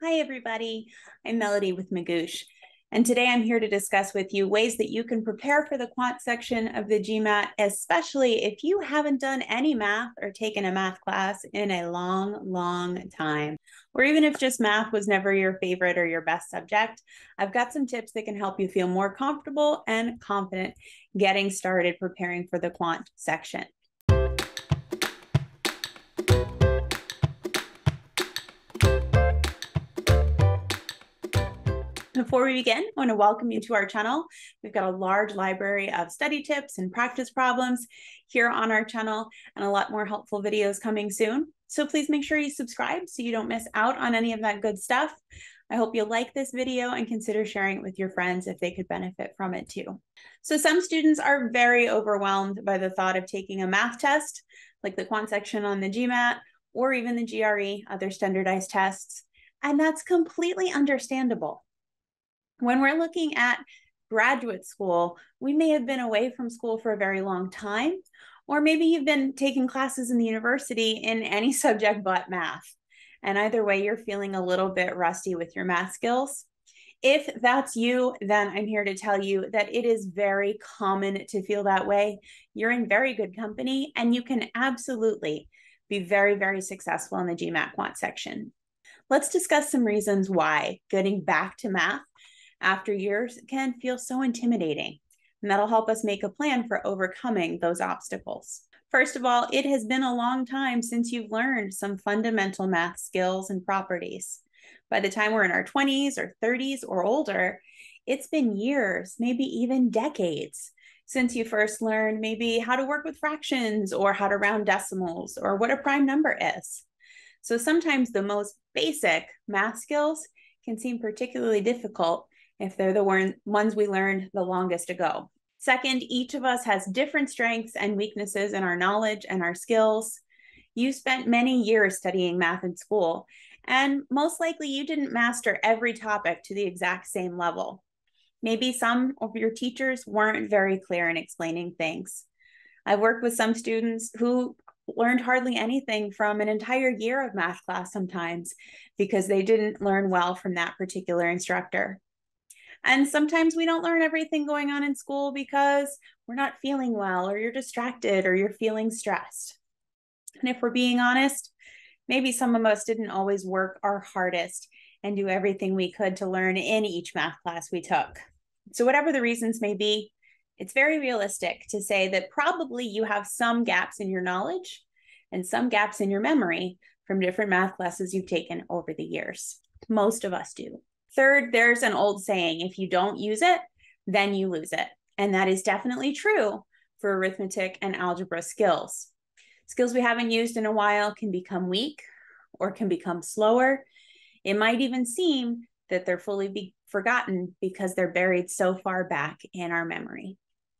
Hi, everybody. I'm Melody with Magoosh, and today I'm here to discuss with you ways that you can prepare for the quant section of the GMAT, especially if you haven't done any math or taken a math class in a long time, or even if just math was never your favorite or your best subject. I've got some tips that can help you feel more comfortable and confident getting started preparing for the quant section. Before we begin, I want to welcome you to our channel. We've got a large library of study tips and practice problems here on our channel and a lot more helpful videos coming soon. So please make sure you subscribe so you don't miss out on any of that good stuff. I hope you like this video and consider sharing it with your friends if they could benefit from it too. So some students are very overwhelmed by the thought of taking a math test, like the quant section on the GMAT or even the GRE, other standardized tests, and that's completely understandable. When we're looking at graduate school, we may have been away from school for a very long time, or maybe you've been taking classes in the university in any subject but math. And either way, you're feeling a little bit rusty with your math skills. If that's you, then I'm here to tell you that it is very common to feel that way. You're in very good company, and you can absolutely be very successful in the GMAT Quant section. Let's discuss some reasons why getting back to math after years can feel so intimidating, and that'll help us make a plan for overcoming those obstacles. First of all, it has been a long time since you've learned some fundamental math skills and properties. By the time we're in our 20s or 30s or older, it's been years, maybe even decades, since you first learned maybe how to work with fractions or how to round decimals or what a prime number is. So sometimes the most basic math skills can seem particularly difficult if they're the ones we learned the longest ago. Second, each of us has different strengths and weaknesses in our knowledge and our skills. You spent many years studying math in school, and most likely you didn't master every topic to the exact same level. Maybe some of your teachers weren't very clear in explaining things. I've worked with some students who learned hardly anything from an entire year of math class sometimes because they didn't learn well from that particular instructor. And sometimes we don't learn everything going on in school because we're not feeling well, or you're distracted, or you're feeling stressed. And if we're being honest, maybe some of us didn't always work our hardest and do everything we could to learn in each math class we took. So whatever the reasons may be, it's very realistic to say that probably you have some gaps in your knowledge and some gaps in your memory from different math classes you've taken over the years. Most of us do. Third, there's an old saying, if you don't use it, then you lose it. And that is definitely true for arithmetic and algebra skills. Skills we haven't used in a while can become weak or can become slower. It might even seem that they're fully forgotten because they're buried so far back in our memory.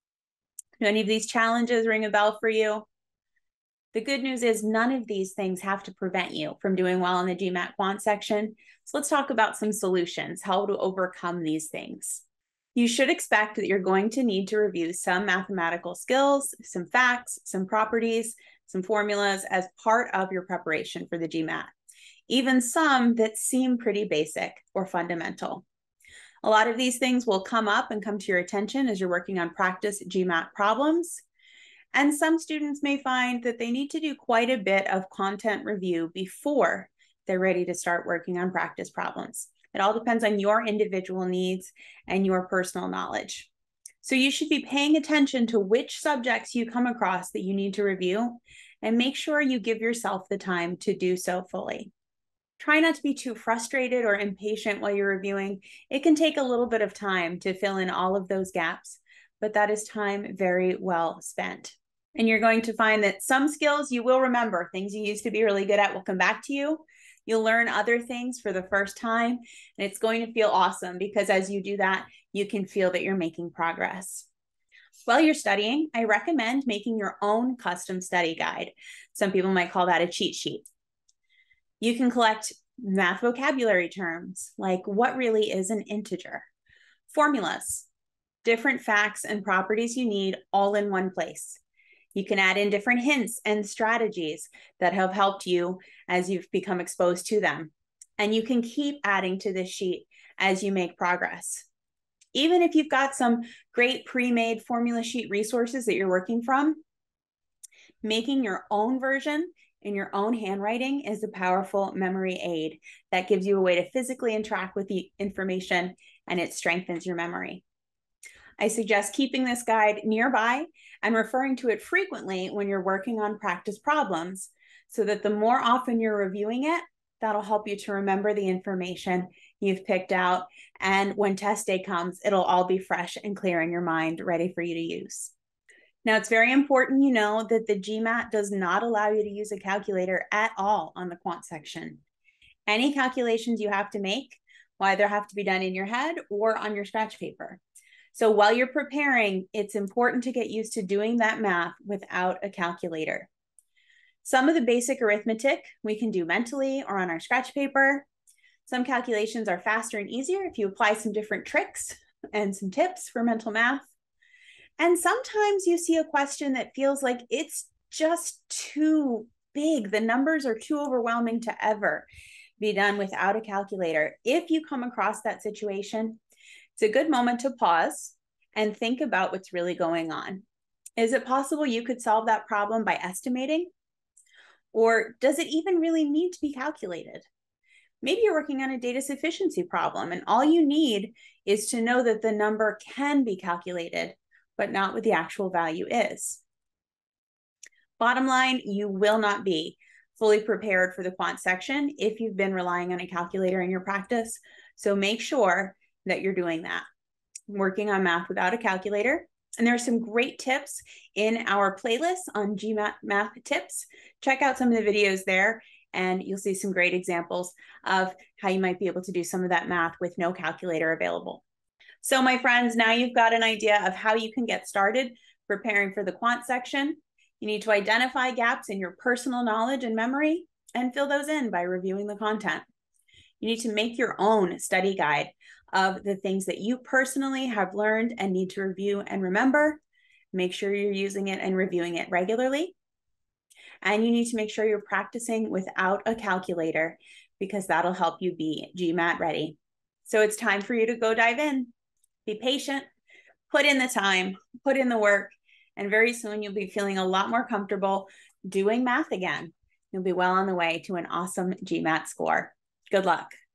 Do any of these challenges ring a bell for you? The good news is none of these things have to prevent you from doing well in the GMAT Quant section. So let's talk about some solutions, how to overcome these things. You should expect that you're going to need to review some mathematical skills, some facts, some properties, some formulas as part of your preparation for the GMAT, even some that seem pretty basic or fundamental. A lot of these things will come up and come to your attention as you're working on practice GMAT problems. And some students may find that they need to do quite a bit of content review before they're ready to start working on practice problems. It all depends on your individual needs and your personal knowledge. So you should be paying attention to which subjects you come across that you need to review, and make sure you give yourself the time to do so fully. Try not to be too frustrated or impatient while you're reviewing. It can take a little bit of time to fill in all of those gaps, but that is time very well spent. And you're going to find that some skills you will remember. Things you used to be really good at will come back to you. You'll learn other things for the first time, and it's going to feel awesome because as you do that, you can feel that you're making progress. While you're studying, I recommend making your own custom study guide. Some people might call that a cheat sheet. You can collect math vocabulary terms, like what really is an integer, formulas, different facts and properties you need all in one place. You can add in different hints and strategies that have helped you as you've become exposed to them. And you can keep adding to this sheet as you make progress. Even if you've got some great pre-made formula sheet resources that you're working from, making your own version in your own handwriting is a powerful memory aid that gives you a way to physically interact with the information, and it strengthens your memory. I suggest keeping this guide nearby and referring to it frequently when you're working on practice problems, so that the more often you're reviewing it, that'll help you to remember the information you've picked out. And when test day comes, it'll all be fresh and clear in your mind, ready for you to use. Now, it's very important you know that the GMAT does not allow you to use a calculator at all on the quant section. Any calculations you have to make will either have to be done in your head or on your scratch paper. So while you're preparing, it's important to get used to doing that math without a calculator. Some of the basic arithmetic we can do mentally or on our scratch paper. Some calculations are faster and easier if you apply some different tricks and some tips for mental math. And sometimes you see a question that feels like it's just too big. The numbers are too overwhelming to ever be done without a calculator. If you come across that situation, it's a good moment to pause and think about what's really going on. Is it possible you could solve that problem by estimating? Or does it even really need to be calculated? Maybe you're working on a data sufficiency problem and all you need is to know that the number can be calculated, but not what the actual value is. Bottom line, you will not be fully prepared for the quant section if you've been relying on a calculator in your practice. So make sure that you're doing that. Working on math without a calculator. And there are some great tips in our playlist on GMAT math tips. Check out some of the videos there and you'll see some great examples of how you might be able to do some of that math with no calculator available. So my friends, now you've got an idea of how you can get started preparing for the quant section. You need to identify gaps in your personal knowledge and memory and fill those in by reviewing the content. You need to make your own study guide of the things that you personally have learned and need to review and remember. Make sure you're using it and reviewing it regularly. And you need to make sure you're practicing without a calculator because that'll help you be GMAT ready. So it's time for you to go dive in. Be patient, put in the time, put in the work, and very soon you'll be feeling a lot more comfortable doing math again. You'll be well on the way to an awesome GMAT score. Good luck.